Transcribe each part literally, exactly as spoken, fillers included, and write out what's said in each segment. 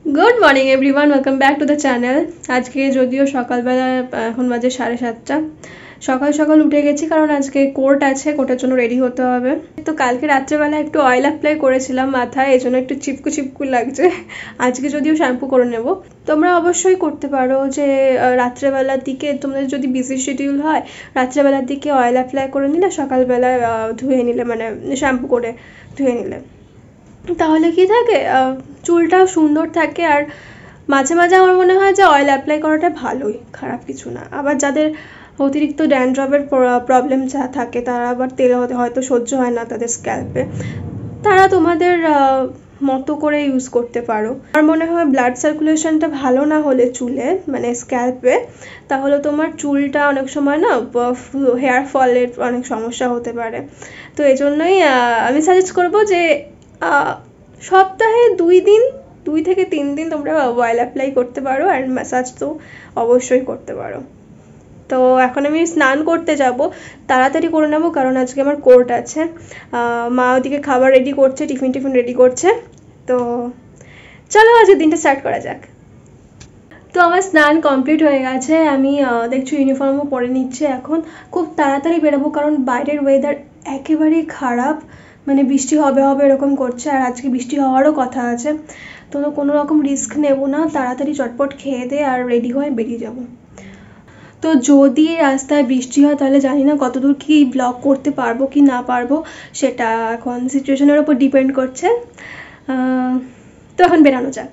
Good morning everyone, welcome back to the channel. আজকে যদিও সকালবেলা এখন বাজে সাড়ে সাতটা, সকাল সকাল উঠে গেছি কারণ আজকে কোর্ট আছে, কোর্টের জন্য রেডি হতে হবে। তো কালকে রাত্রেবেলা একটু অয়েল অ্যাপ্লাই করেছিলাম মাথায়, এই জন্য একটু চিপকু চিপকু লাগছে। আজকে যদিও শ্যাম্পু করে নেব। তোমরা অবশ্যই করতে পারো যে রাত্রেবেলার দিকে তোমাদের যদি বিজি শিডিউল হয়, রাত্রেবেলার দিকে অয়েল অ্যাপ্লাই করে নিলে, সকালবেলা ধুয়ে নিলে, মানে শ্যাম্পু করে ধুয়ে নিলে, তাহলে কি থাকে চুলটাও সুন্দর থাকে। আর মাঝে মাঝে আমার মনে হয় যে অয়েল অ্যাপ্লাই করাটা ভালোই, খারাপ কিছু না। আবার যাদের অতিরিক্ত ড্যান্ড্রফের প্রবলেম যা থাকে, তারা আবার তেল হয়তো সহ্য হয় না তাদের স্ক্যাল্পে, তারা তোমাদের মতো করে ইউজ করতে পারো। আমার মনে হয় ব্লাড সার্কুলেশনটা ভালো না হলে চুলে, মানে স্ক্যাল্পে, তাহলে তোমার চুলটা অনেক সময় না হেয়ার ফলের অনেক সমস্যা হতে পারে। তো এই জন্যই আমি সাজেস্ট করবো যে সপ্তাহে দুই দিন দুই থেকে তিন দিন তোমরা অয়েল অ্যাপ্লাই করতে পারো, আর ম্যাসাজ তো অবশ্যই করতে পারো। তো এখন আমি স্নান করতে যাব, তাড়াতাড়ি করে নেবো কারণ আজকে আমার কোর্ট আছে। মা ওদিকে খাবার রেডি করছে, টিফিন টিফিন রেডি করছে। তো চলো আজকে দিনটা স্টার্ট করা যাক। তো আমার স্নান কমপ্লিট হয়ে গেছে, আমি দেখছি ইউনিফর্মও পরে নিচ্ছে। এখন খুব তাড়াতাড়ি বেরোবো কারণ বাইরের ওয়েদার একেবারেই খারাপ, মানে বৃষ্টি হবে হবে এরকম করছে, আর আজকে বৃষ্টি হওয়ারও কথা আছে। তো কোনো রকম রিস্ক নেব না, তাড়াতাড়ি চটপট খেয়ে দে আর রেডি হয়ে বেরিয়ে যাব। তো যদি রাস্তায় বৃষ্টি হয় তাহলে জানি না কতদূর কি ব্লগ করতে পারবো কি না পারবো, সেটা এখন সিচুয়েশনের ওপর ডিপেন্ড করছে। তো এখন বেরানো যাক।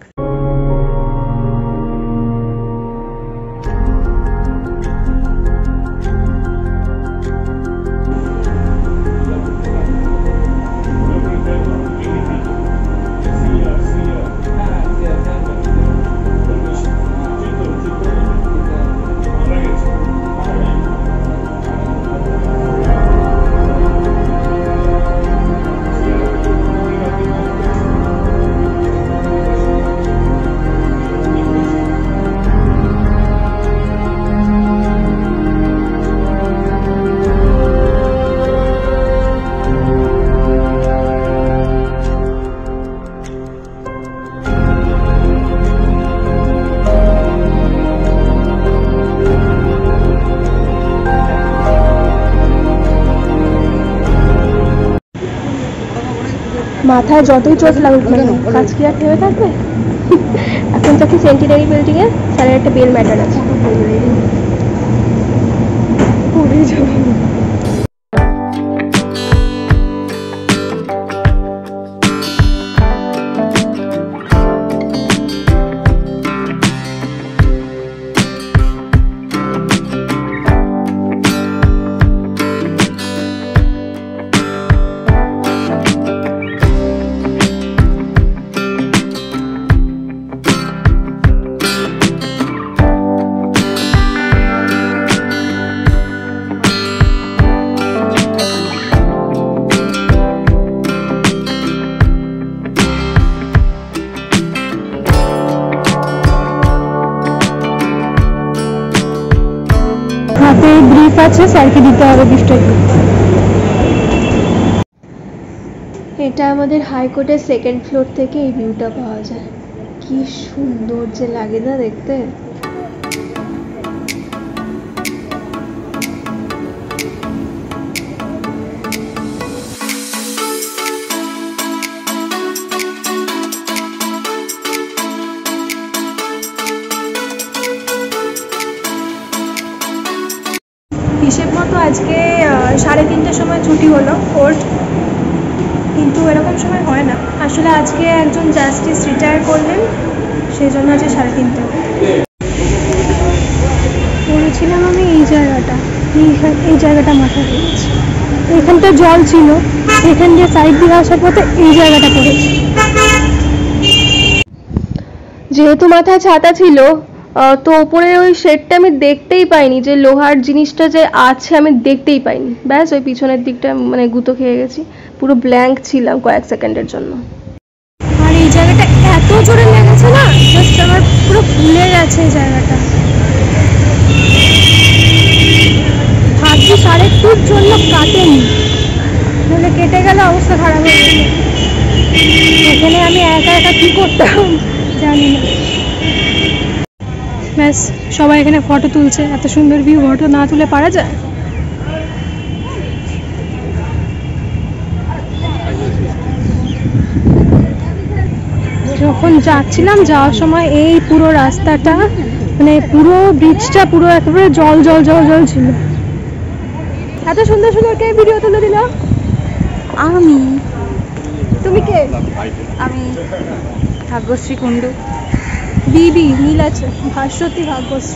মাথায় যতই চোট লাগুক না কাজ কি আর থেমে থাকবে? এখন তো কি সেন্টিনারি বিল্ডিং এ স্যারের একটা বেল ম্যাটার আছে, পড়ে যাবে। হাতে ব্রিফ আছে, স্যারকে দিতে হবে গিফটটা। এটা আমাদের হাইকোর্টের সেকেন্ড ফ্লোর থেকে এই ভিউটা পাওয়া যায়। কি সুন্দর যে লাগে না দেখতে। হিসেব মতো আজকে সাড়ে তিনটের সময় ছুটি হলো কোর্ট, কিন্তু এরকম সময় হয় না আসলে। আজকে একজন জাস্টিস রিটায়ার করলেন, সেই জন্য আজকে সাড়ে তিনটে। পড়েছিলাম আমি এই জায়গাটা, এই জায়গাটা মাথায় পড়েছি। এখানটা জল ছিল, এখান দিয়ে সাইড দিয়ে আসার পথে এই জায়গাটা পড়েছি। যেহেতু মাথায় ছাতা ছিল, তো উপরে ওই শেডটা আমি দেখতেই পাইনি, যে লোহার জিনিসটা যে আছে আমি দেখতেই পাইনি। ব্যাস ওই পিছনের দিকটা মানে গুঁতো খেয়ে গেছি, পুরো ব্ল্যাঙ্ক ছিলাম কয়েক সেকেন্ডের জন্য। আর এই জায়গাটা এত জোরে লেগেছে না, জাস্ট আমার পুরো ফুলে গেছে এই জায়গাটা। ভাবছি সারের জন্য কাটেনি, নইলে কেটে গেলে অবস্থা খারাপ হয়ে গেল। এখানে আমি একা একা কি করতাম জানি না। ব্যাস সবাই এখানে ফটো তুলছে। এত সুন্দর ভিউ ফটো না তুলে পারা যায়? যখন যাচ্ছিলাম যাওয়ার সময় এই পুরো রাস্তাটা মানে পুরো ব্রিজটা পুরো একেবারে জল জল জল জল ছিল। এত সুন্দর সুন্দর কে ভিডিও তুলে দিল? আমি। তুমি কে? আমি ভাগ্যশ্রী কুণ্ডু। দিদি মিল আছে, ভাস্বতী ভাগ্যশ্রী।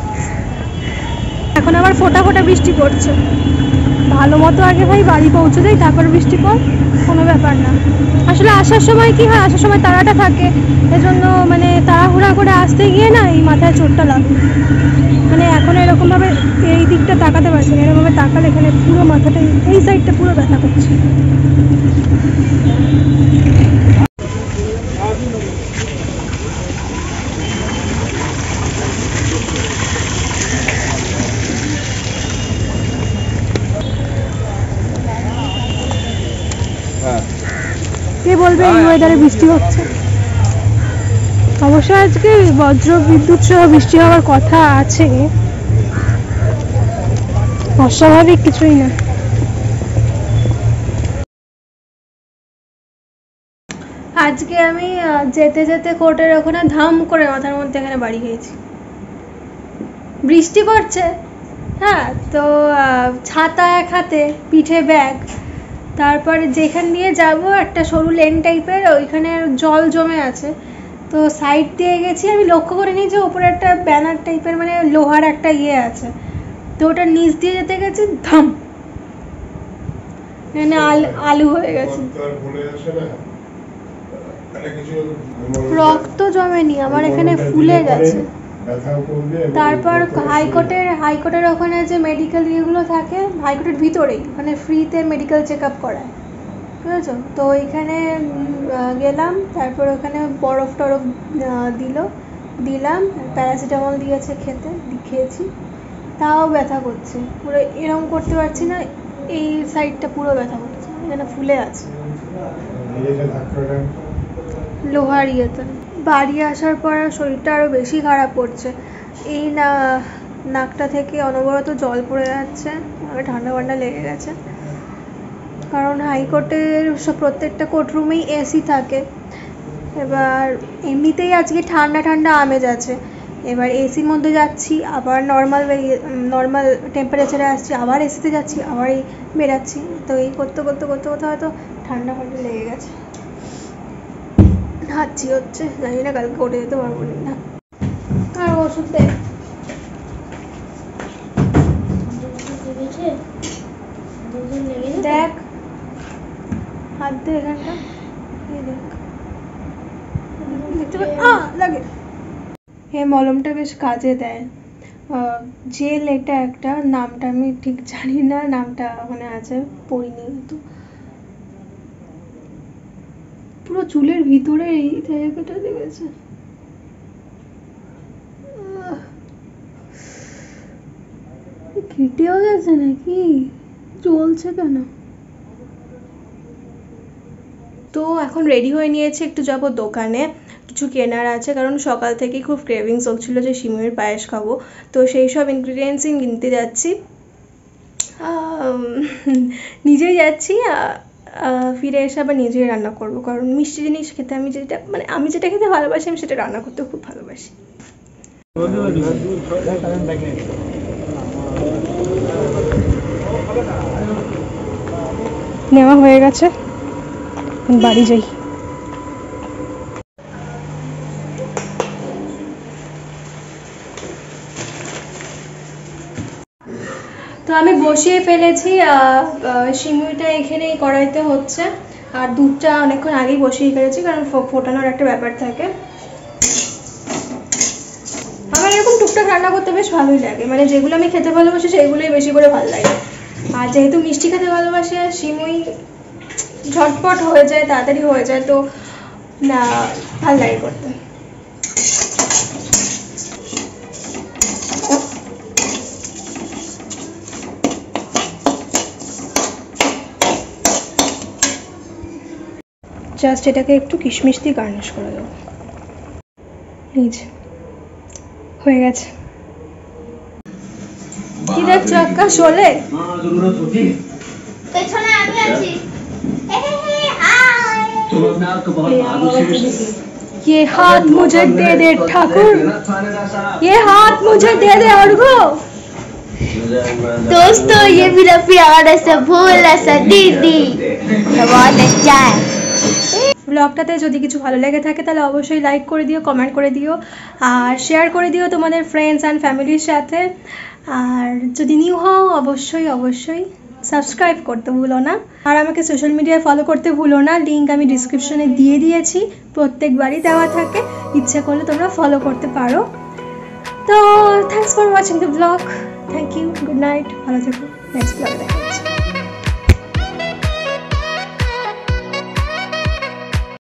এখন আবার ফোটা ফোটা বৃষ্টি পড়ছে। ভালো মতো আগে ভাই বাড়ি পৌঁছে দেয়, তারপর বৃষ্টি পড়, কোনো ব্যাপার না। আসলে আসার সময় কি হয়, আসার সময় তাড়াটা থাকে, এজন্য মানে তাড়াহুড়া করে আসতে গিয়ে না এই মাথায় চোটটা লাগে। মানে এখন এরকমভাবে এই দিকটা তাকাতে পারছি না, এরকমভাবে তাকালে এখানে পুরো মাথাটা এই সাইডটা পুরো ব্যথা করছে। কে বলবে এই ওয়েদারে বৃষ্টি হচ্ছে? অবশ্য আজকে বজ্র বিদ্যুৎ সহ বৃষ্টি হওয়ার কথা আছে, অস্বাভাবিক কিছুই না। আজকে আমি যেতে যেতে কোর্টের ওখানে ধাম করে মাথার মধ্যে এখানে বাড়ি খেয়েছি। বৃষ্টি পড়ছে, হ্যাঁ, তো ছাতা এক হাতে, পিঠে ব্যাগ, তারপরে যেখান দিয়ে যাব একটা সরু লেন টাইপের, ওইখানে জল জমে আছে, তো সাইড দিয়ে গেছি। আমি লক্ষ্য করিনি যে ওপরে একটা ব্যানার টাইপের মানে লোহার একটা ইয়ে আছে, তো ওটা নিচ দিয়ে যেতে গেছি, ধাম, মানে আলু হয়ে গেছে। রক্ত জমেনি, আমার এখানে ফুলে গেছে। তারপর হাইকোর্টের হাইকোর্টের ওখানে যে মেডিকেল ইয়েগুলো থাকে, হাইকোর্টের ভিতরেই ওখানে ফ্রিতে মেডিকেল চেক আপ করায়, বুঝেছো তো? ওইখানে গেলাম, তারপর ওখানে বরফ টরফ দিল, দিলাম, প্যারাসিটামল দিয়েছে খেতে, খেয়েছি, তাও ব্যথা করছে পুরো। এরকম করতে পারছি না, এই সাইডটা পুরো ব্যথা করছে, এখানে ফুলে আছে লোহার ইয়েতে। বাড়ি আসার পর শরীরটা আরও বেশি খারাপ করছে। এই না নাকটা থেকে অনবরত জল পড়ে যাচ্ছে, আমার ঠান্ডা ঠান্ডা লেগে গেছে। কারণ হাইকোর্টের সব প্রত্যেকটা কোর্টরুমেই এসি থাকে, এবার এমনিতেই আজকে ঠান্ডা ঠান্ডা আমেজ আছে, এবার এসির মধ্যে যাচ্ছি, আবার নর্মাল নর্মাল টেম্পারেচারে আসছি, আবার এসিতে যাচ্ছি, আবার এই বেরাচ্ছি, তো এই করতে করতে করতে করতে হয়তো ঠান্ডা ঠান্ডা লেগে গেছে, হাঁচি হচ্ছে, জানি না কালকে কোর্টে যেতে পারবো না। আর ওষুধ দে, দেখ হাত দে এখানটা, লাগে। এই মলমটা বেশ কাজে দেয়। জেল এটা একটা, নামটা আমি ঠিক জানি না, নামটা ওখানে আছে, পড়িনি কিন্তু। পুরো চুলের ভিতরে এই জায়গাটা লেগেছে, কেটেও গেছে নাকি, চলছে কেন? তো এখন রেডি হয়ে নিয়েছি, একটু যাবো দোকানে, কিছু কেনার আছে, কারণ সকাল থেকেই খুব ক্রেভিংস হচ্ছিল যে সিমুইয়ের পায়েস খাবো, তো সেই সব ইনগ্রিডিয়েন্টসই কিনতে যাচ্ছি। নিজেই যাচ্ছি, ফিরে এসে আবার নিজেই রান্না করবো, কারণ মিষ্টি জিনিস খেতে আমি যেটা মানে আমি যেটা খেতে ভালোবাসি, আমি সেটা রান্না করতে খুব ভালোবাসি। নেওয়া হয়ে গেছে, বাড়ি যাই। তো আমি বসিয়ে ফেলেছি, সিমুইটা এখানেই কড়াইতে হচ্ছে, আর দুধটা অনেকক্ষণ আগেই বসিয়ে ফেলেছি, কারণ ফোটানোর একটা ব্যাপার থাকে। আমার এরকম টুকটাক রান্না করতে বেশ ভালোই লাগে, মানে যেগুলো আমি খেতে ভালোবাসি সেগুলোই বেশি করে ভালো লাগে। আর যেহেতু মিষ্টি খেতে ভালোবাসি, আর সিমুই ঝটপট হয়ে যায়, তাড়াতাড়ি হয়ে যায়, তো না ভালো লাগে করতে। জাস্ট এটাকে একটু কিশমিশ দিয়ে গার্নিশ করে দেবো, এই যে হয়ে গেছে। কি দেখছো আক্কা, শোলে? পেছনে আমি আছি। হে হে হে হাই। ये हाथ मुझे दे दे ठाकुर, ये हाथ मुझे दे दे अर्घो। दोस्तों ये मेरा प्यारा सा भोला सा दीदी बहुत अच्छा है। ব্লগটাতে যদি কিছু ভালো লেগে থাকে তাহলে অবশ্যই লাইক করে দিও, কমেন্ট করে দিও আর শেয়ার করে দিও তোমাদের ফ্রেন্ডস অ্যান্ড ফ্যামিলির সাথে। আর যদি নিউ হও অবশ্যই অবশ্যই সাবস্ক্রাইব করতে ভুলো না। আর আমাকে সোশ্যাল মিডিয়ায় ফলো করতে ভুলো না, লিঙ্ক আমি ডিসক্রিপশনে দিয়ে দিয়েছি, প্রত্যেকবারই দেওয়া থাকে, ইচ্ছা করলে তোমরা ফলো করতে পারো। তো thanks for watching the blog, thank you, good night, ভালো থেকো, নেক্সট ব্লগে দেখা হচ্ছে।